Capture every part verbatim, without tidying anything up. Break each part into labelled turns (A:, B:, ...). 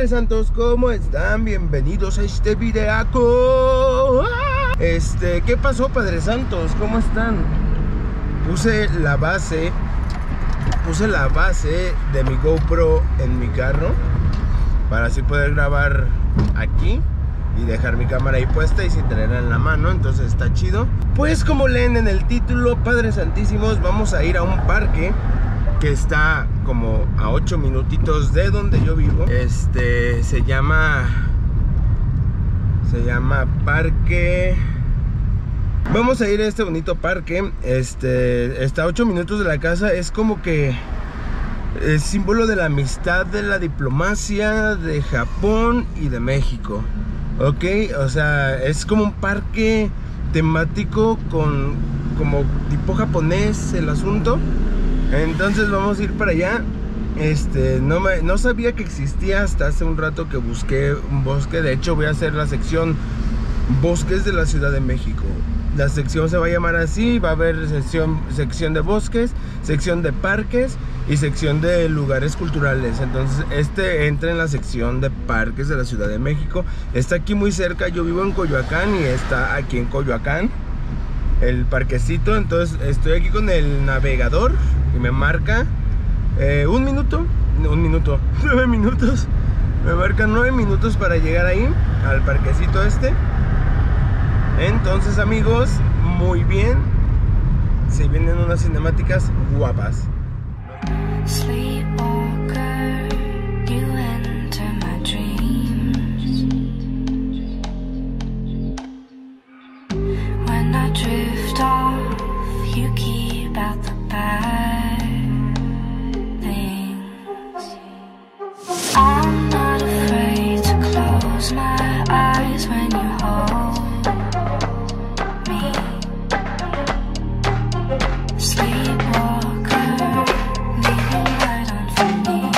A: Padre Santos, ¿cómo están? Bienvenidos a este videaco. Este, ¿qué pasó, Padre Santos? ¿Cómo están? Puse la base Puse la base de mi GoPro en mi carro para así poder grabar aquí y dejar mi cámara ahí puesta y sin tenerla en la mano. Entonces está chido. Pues como leen en el título, Padres Santísimos, vamos a ir a un parque que está como a ocho minutitos de donde yo vivo. Este se llama Se llama Parque. Vamos a ir a este bonito parque. Este está a ocho minutos de la casa. Es como que es símbolo de la amistad, de la diplomacia de Japón y de México. Ok, o sea, es como un parque temático con como tipo japonés el asunto. Entonces vamos a ir para allá. Este, no, me, no sabía que existía hasta hace un rato que busqué un bosque. De hecho voy a hacer la sección Bosques de la Ciudad de México. La sección se va a llamar así. Va a haber sección, sección de bosques, sección de parques y sección de lugares culturales. Entonces este entra en la sección de parques de la Ciudad de México. Está aquí muy cerca. Yo vivo en Coyoacán y está aquí en Coyoacán el parquecito. Entonces estoy aquí con el navegador y me marca eh, un minuto, un minuto, nueve minutos. Me marcan nueve minutos para llegar ahí al parquecito este. Entonces, amigos, muy bien. Se vienen unas cinemáticas guapas.
B: Sleepwalker, you enter my dreams. When I drift off, you keep out the bad things. I'm not afraid to close my eyes when you hold me. Sleepwalker, leaving light on for me.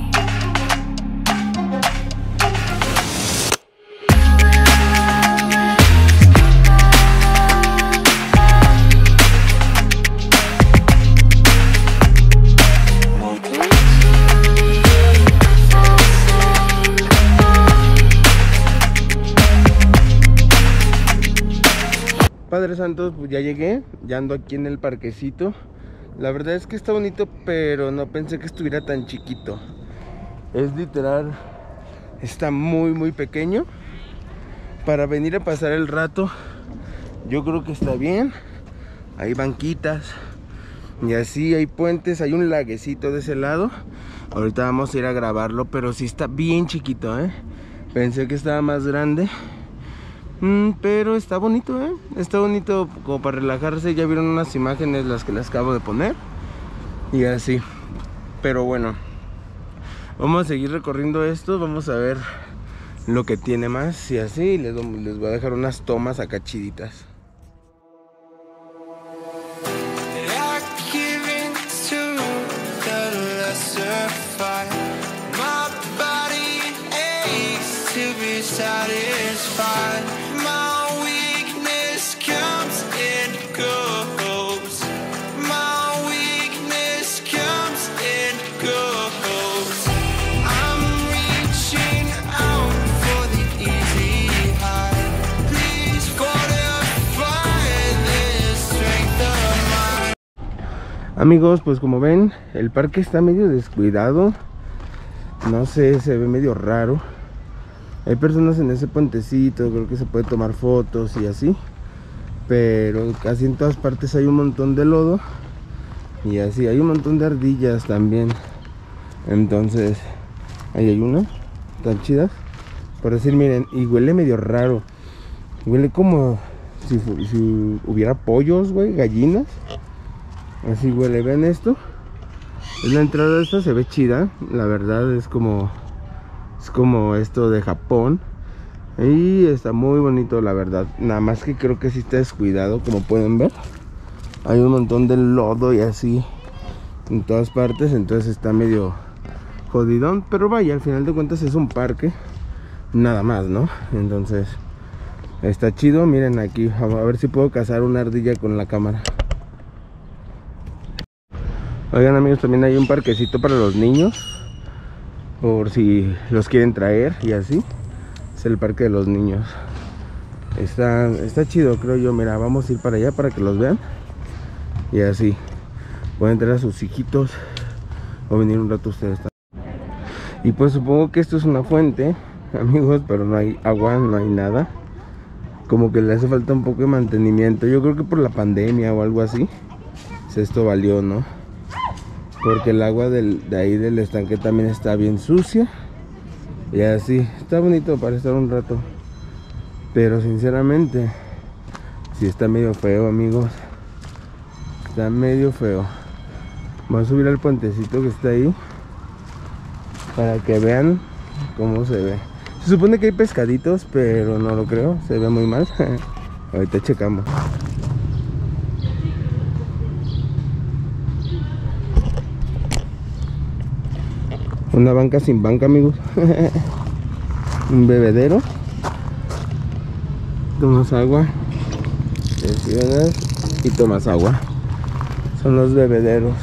A: Padre Santos, pues ya llegué, ya ando aquí en el parquecito. La verdad es que está bonito, pero no pensé que estuviera tan chiquito. Es literal, está muy muy pequeño. Para venir a pasar el rato, yo creo que está bien. Hay banquitas y así, hay puentes, hay un laguecito de ese lado. Ahorita vamos a ir a grabarlo, pero sí está bien chiquito, ¿eh? Pensé que estaba más grande. Mm, pero está bonito, ¿eh? Está bonito como para relajarse. Ya vieron unas imágenes, las que les acabo de poner. Y así. Pero bueno, vamos a seguir recorriendo esto. Vamos a ver lo que tiene más. Y así les, les voy a dejar unas tomas acá chiditas. Amigos, pues como ven, el parque está medio descuidado. No sé, se ve medio raro. Hay personas en ese puentecito, creo que se puede tomar fotos y así. Pero casi en todas partes hay un montón de lodo. Y así, hay un montón de ardillas también. Entonces, ahí hay una, tan chidas. Por decir, miren, y huele medio raro. Huele como si, si hubiera pollos, güey, gallinas. Así huele, ven esto. Es la entrada esta, se ve chida. La verdad es como Es como esto de Japón. Y está muy bonito, la verdad. Nada más que creo que sí está descuidado, como pueden ver. Hay un montón de lodo y así en todas partes, entonces está medio jodidón. Pero vaya, al final de cuentas es un parque, nada más, ¿no? Entonces está chido. Miren aquí, a ver si puedo cazar una ardilla con la cámara. Oigan, amigos, también hay un parquecito para los niños. por si los quieren traer y así. Es el parque de los niños. Está, está chido, creo yo. Mira, vamos a ir para allá para que los vean. Y así pueden traer a sus hijitos o venir un rato ustedes también. Y pues supongo que esto es una fuente, amigos, pero no hay agua, no hay nada. Como que le hace falta un poco de mantenimiento. Yo creo que por la pandemia o algo así, esto valió, ¿no? Porque el agua del, de ahí del estanque también está bien sucia. Y así, está bonito para estar un rato. Pero sinceramente, sí está medio feo, amigos. Está medio feo. Vamos a subir al puentecito que está ahí para que vean cómo se ve. Se supone que hay pescaditos, pero no lo creo. Se ve muy mal. Ahorita checamos. Una banca sin banca, amigos. Un bebedero. Tomas agua, presionas y tomas agua. Son los bebederos.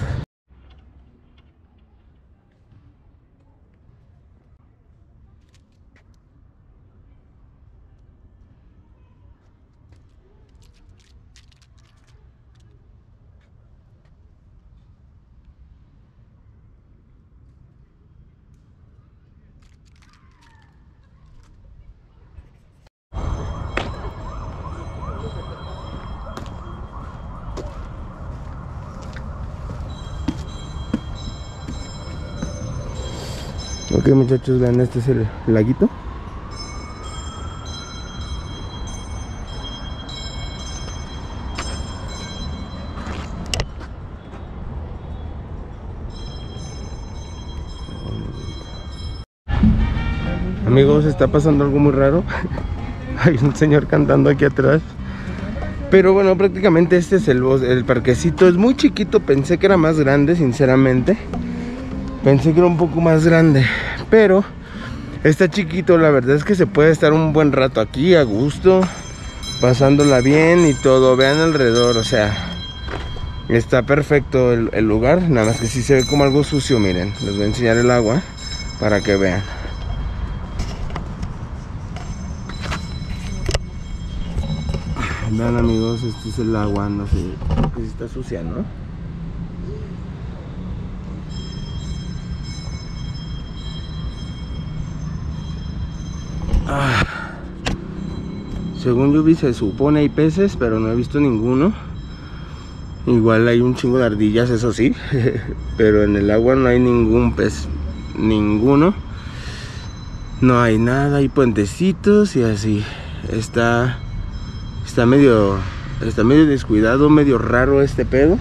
A: Ok, muchachos, vean, este es el laguito. Amigos, está pasando algo muy raro. Hay un señor cantando aquí atrás. Pero bueno, prácticamente este es el, el parquecito. Es muy chiquito, pensé que era más grande, sinceramente. Pensé que era un poco más grande, pero está chiquito. La verdad es que se puede estar un buen rato aquí a gusto, pasándola bien y todo. Vean alrededor, o sea, está perfecto el, el lugar. Nada más que sí se ve como algo sucio. Miren, les voy a enseñar el agua para que vean. Vean, amigos, este es el agua. No sé, creo que sí está sucia, ¿no? Ah, según yo vi, se supone hay peces, pero no he visto ninguno. Igual hay un chingo de ardillas, eso sí. Pero en el agua no hay ningún pez. Ninguno. No hay nada, hay puentecitos y así. Está Está medio Está medio descuidado, medio raro este pedo.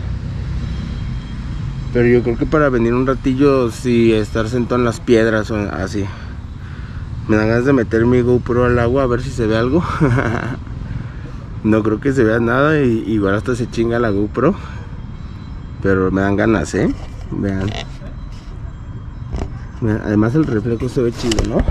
A: Pero yo creo que para venir un ratillo, sí, estar sentado en las piedras o así. Me dan ganas de meter mi GoPro al agua a ver si se ve algo. No creo que se vea nada y igual hasta se chinga la GoPro. Pero me dan ganas, ¿eh? Vean. Además el reflejo se ve chido, ¿no?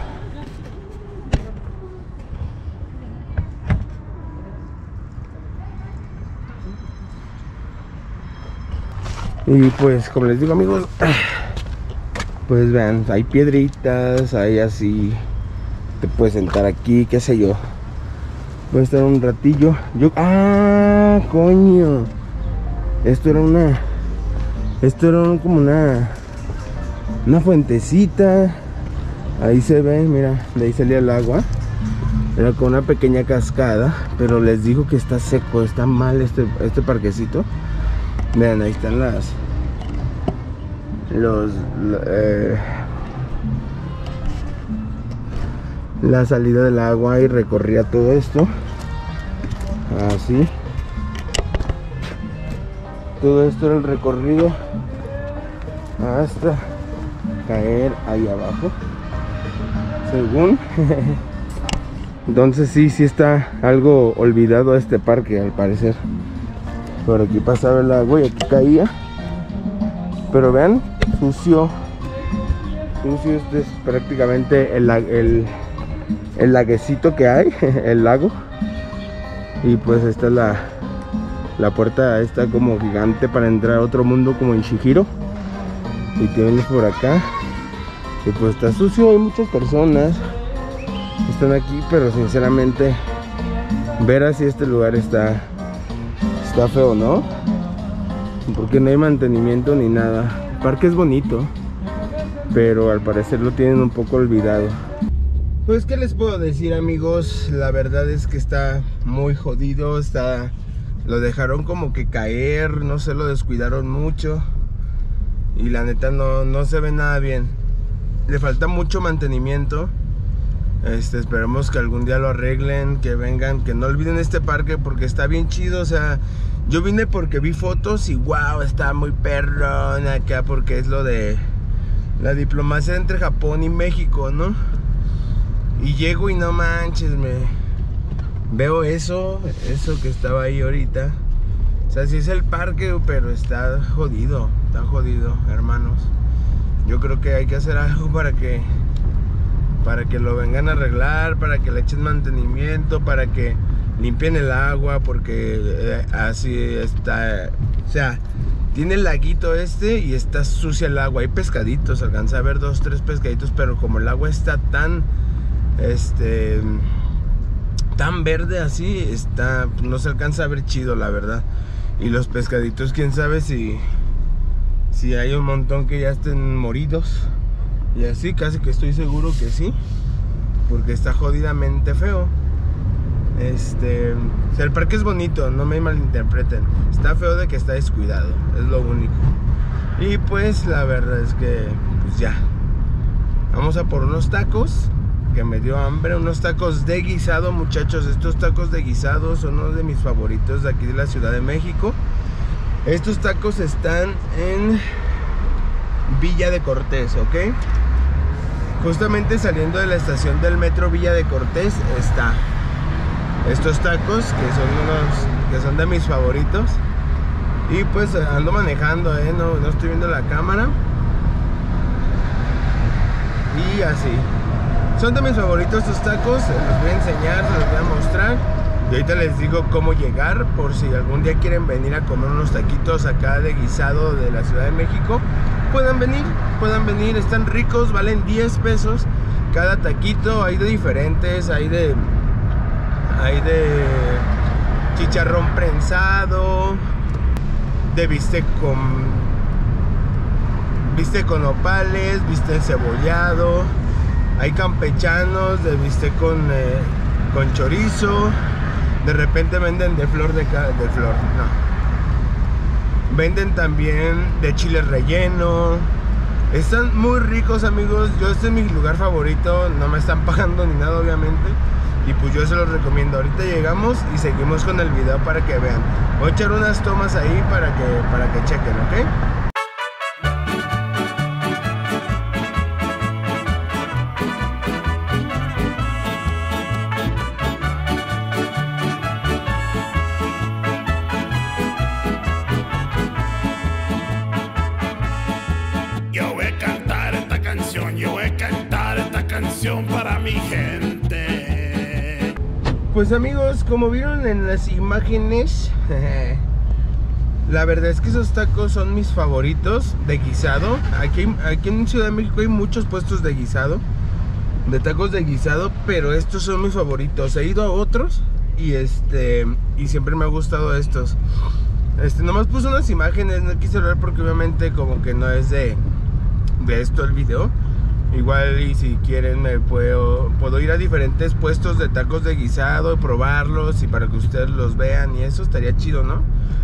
A: Y pues, como les digo, amigos, pues vean, hay piedritas, hay así. Te puedes sentar aquí, qué sé yo. Voy a estar un ratillo. Yo, ah, coño. Esto era una Esto era un, como una Una fuentecita. Ahí se ve, mira, de ahí salía el agua. Era con una pequeña cascada. Pero les digo que está seco, está mal este, este parquecito. Vean, ahí están las Los eh, la salida del agua y recorría todo esto así. Todo esto era el recorrido hasta caer ahí abajo, según. Entonces sí, sí está algo olvidado este parque al parecer. Por aquí pasaba el agua y aquí caía. Pero vean, sucio. Sucio, este es prácticamente el, el, el laguecito que hay, el lago. Y pues esta es la, la puerta esta como gigante para entrar a otro mundo como en Chihiro. Y te vienes por acá Y pues está sucio, hay muchas personas que están aquí, pero sinceramente ver así este lugar está está feo, ¿no? Porque no hay mantenimiento ni nada. El parque es bonito, pero al parecer lo tienen un poco olvidado. Pues qué les puedo decir, amigos, la verdad es que está muy jodido, está, lo dejaron como que caer, no sé, lo descuidaron mucho y la neta no, no se ve nada bien. Le falta mucho mantenimiento. Este, esperemos que algún día lo arreglen, que vengan, que no olviden este parque porque está bien chido. O sea, yo vine porque vi fotos y wow, está muy perrón acá porque es lo de la diplomacia entre Japón y México, ¿no? Y llego y no manches, me veo eso, eso que estaba ahí ahorita. O sea, sí es el parque, pero está jodido, está jodido, hermanos. Yo creo que hay que hacer algo para que para que lo vengan a arreglar, para que le echen mantenimiento, para que limpien el agua, porque eh, así está. O sea, tiene el laguito este y está sucia el agua. Hay pescaditos, alcancé a ver dos, tres pescaditos, pero como el agua está tan este tan verde así, está, no se alcanza a ver chido, la verdad. Y los pescaditos, quién sabe si si hay un montón que ya estén moridos. Y así, casi que estoy seguro que sí, porque está jodidamente feo. Este, o sea, el parque es bonito, no me malinterpreten. Está feo de que está descuidado, es lo único. Y pues la verdad es que, pues ya. Vamos a por unos tacos, que me dio hambre. Unos tacos de guisado, muchachos. Estos tacos de guisado son uno de mis favoritos de aquí de la Ciudad de México. Estos tacos están en Villa de Cortés, ¿ok? Justamente saliendo de la estación del metro Villa de Cortés está estos tacos, que son unos que son de mis favoritos. Y pues ando manejando, ¿eh? No, no estoy viendo la cámara. Y así. Son de mis favoritos estos tacos, se los voy a enseñar, se los voy a mostrar. Y ahorita les digo cómo llegar, por si algún día quieren venir a comer unos taquitos acá de guisado de la Ciudad de México. Puedan venir, puedan venir, están ricos, valen diez pesos cada taquito. Hay de diferentes, hay de hay de chicharrón prensado, de bistec con bistec con nopales, bistec cebollado, hay campechanos de bistec con eh, con chorizo. De repente venden de flor de, de flor, no. Venden también de chile relleno. Están muy ricos, amigos. Yo, este es mi lugar favorito. No me están pagando ni nada, obviamente. Y pues yo se los recomiendo. Ahorita llegamos y seguimos con el video para que vean. Voy a echar unas tomas ahí para que, para que chequen, ¿ok?
C: Para mi gente.
A: Pues amigos, como vieron en las imágenes, la verdad es que esos tacos son mis favoritos de guisado. Aquí, aquí en Ciudad de México hay muchos puestos de guisado, de tacos de guisado, pero estos son mis favoritos. He ido a otros y este y siempre me ha gustado estos. Este, nomás puse unas imágenes, no quise hablar porque obviamente como que no es de, de esto el video. Igual y si quieren me puedo, puedo ir a diferentes puestos de tacos de guisado, probarlos y para que ustedes los vean y eso estaría chido, ¿no?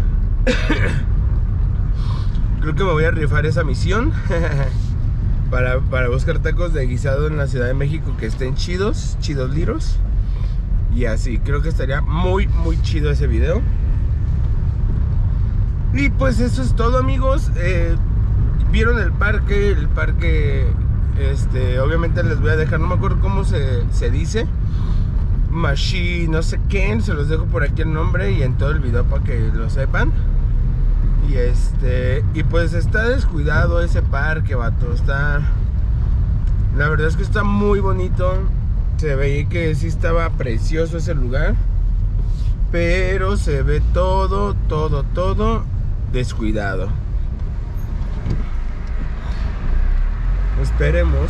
A: Creo que me voy a rifar esa misión para, para buscar tacos de guisado en la Ciudad de México que estén chidos, chidos liros. Y así, creo que estaría muy, muy chido ese video. Y pues eso es todo, amigos. eh, Vieron el parque, el parque... Este, obviamente les voy a dejar, no me acuerdo cómo se, se dice, Mashi, no sé qué, se los dejo por aquí el nombre y en todo el video para que lo sepan. Y este, y pues está descuidado ese parque, vato, está, la verdad es que está muy bonito. Se veía que sí estaba precioso ese lugar, pero se ve todo, todo, todo descuidado. esperemos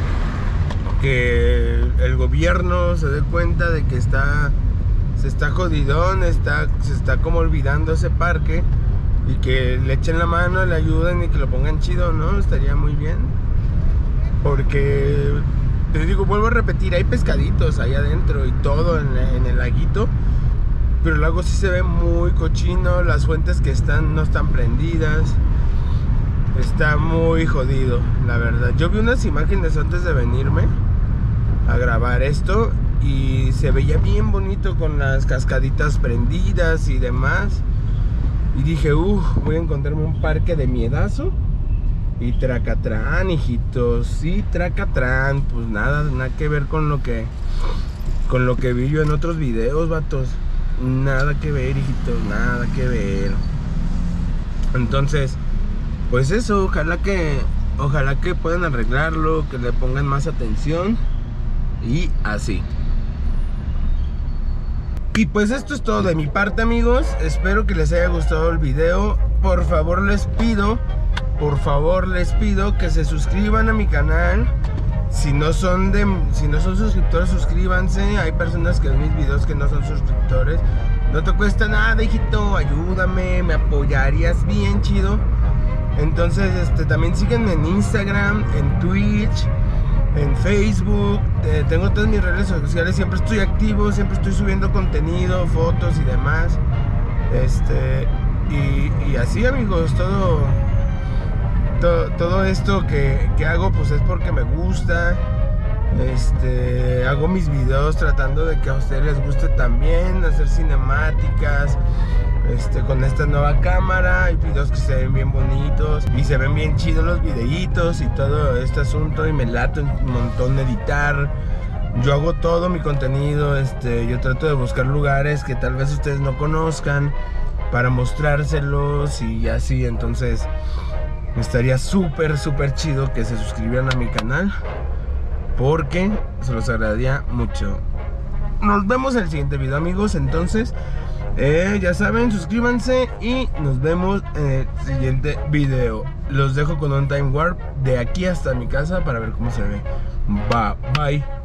A: que el gobierno se dé cuenta de que está se está jodidón, está, se está como olvidando ese parque, y que le echen la mano, le ayuden y que lo pongan chido, ¿no? Estaría muy bien, porque te digo, vuelvo a repetir, hay pescaditos ahí adentro y todo en, en el laguito, pero el lago sí se ve muy cochino, las fuentes que están no están prendidas, está muy jodido, la verdad. Yo vi unas imágenes antes de venirme a grabar esto y se veía bien bonito con las cascaditas prendidas y demás, y dije, uff, voy a encontrarme un parque de miedazo. Y tracatrán, hijitos, sí, tracatrán. Pues nada, nada que ver con lo que Con lo que vi yo en otros videos, vatos. Nada que ver, hijitos, nada que ver. Entonces, pues eso, ojalá que Ojalá que puedan arreglarlo, que le pongan más atención. Y así. Y pues esto es todo de mi parte, amigos. Espero que les haya gustado el video. Por favor les pido Por favor les pido que se suscriban a mi canal. Si no son de, si no son suscriptores, suscríbanse. Hay personas que ven mis videos que no son suscriptores. No te cuesta nada, hijito. Ayúdame, me apoyarías bien chido. Entonces, este, también síguenme en Instagram, en Twitch, en Facebook. eh, Tengo todas mis redes sociales. Siempre estoy activo, siempre estoy subiendo contenido, fotos y demás. Este, y, y así, amigos, todo Todo, todo esto que, que hago pues es porque me gusta. Este, hago mis videos tratando de que a ustedes les guste también, hacer cinemáticas, este, con esta nueva cámara. Hay videos que se ven bien bonitos y se ven bien chidos los videitos y todo este asunto, y me late un montón editar. Yo hago todo mi contenido, este, yo trato de buscar lugares que tal vez ustedes no conozcan para mostrárselos y así. Entonces estaría súper, súper chido que se suscribieran a mi canal, porque se los agradaría mucho. Nos vemos en el siguiente video, amigos. Entonces, eh, ya saben, suscríbanse y nos vemos en el siguiente video. Los dejo con un time warp de aquí hasta mi casa para ver cómo se ve. Bye, bye.